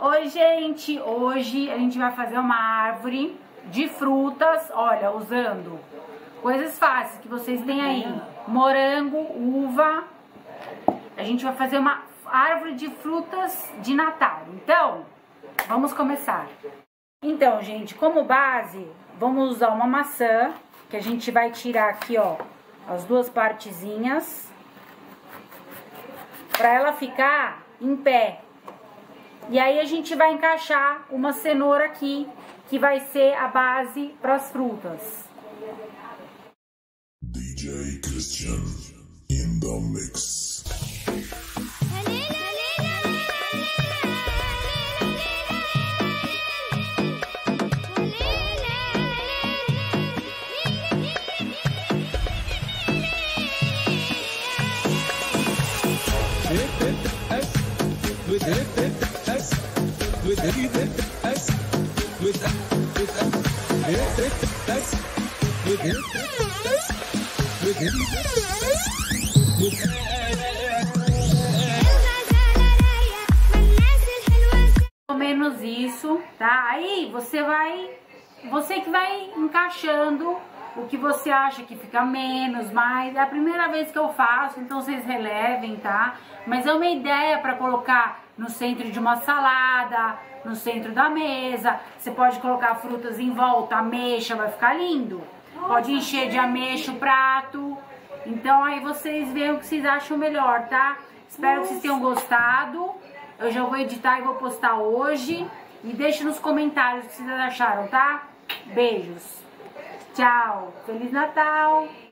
Oi, gente! Hoje a gente vai fazer uma árvore de frutas, olha, usando coisas fáceis que vocês têm aí. Morango, uva. A gente vai fazer uma árvore de frutas de Natal. Então, vamos começar. Então, gente, como base, vamos usar uma maçã, que a gente vai tirar aqui, ó, as duas partezinhas, pra ela ficar em pé. E aí a gente vai encaixar uma cenoura aqui, que vai ser a base para as frutas. DJ Christian in the mix. Pelo menos isso, tá? Aí você que vai encaixando o que você acha que fica menos, mais. É a primeira vez que eu faço, então vocês relevem, tá? Mas é uma ideia para colocar no centro de uma salada, no centro da mesa. Você pode colocar frutas em volta, ameixa, vai ficar lindo. Pode encher de ameixa o prato. Então aí vocês veem o que vocês acham melhor, tá? Espero que vocês tenham gostado. Eu já vou editar e vou postar hoje. E deixe nos comentários o que vocês acharam, tá? Beijos. Tchau. Feliz Natal.